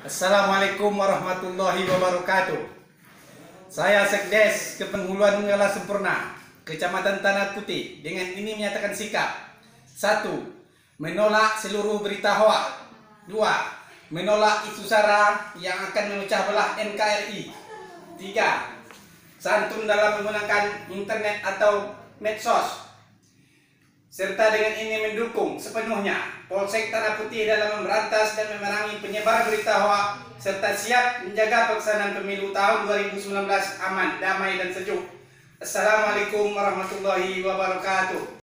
Assalamualaikum warahmatullahi wabarakatuh. Saya Sekdes Kepenghuluan Nunggala Sempurna, Kecamatan Tanah Putih, dengan ini menyatakan sikap. 1. Menolak seluruh berita hoak. 2. Menolak isu sara yang akan memecah belah NKRI. 3. Santun dalam menggunakan internet atau medsos. Serta dengan ini mendukung sepenuhnya Polsek Tanah Putih dalam memberantas dan memerangi penyebar berita hoak serta siap menjaga pelaksanaan pemilu tahun 2019 aman, damai dan sejuk. Assalamualaikum warahmatullahi wabarakatuh.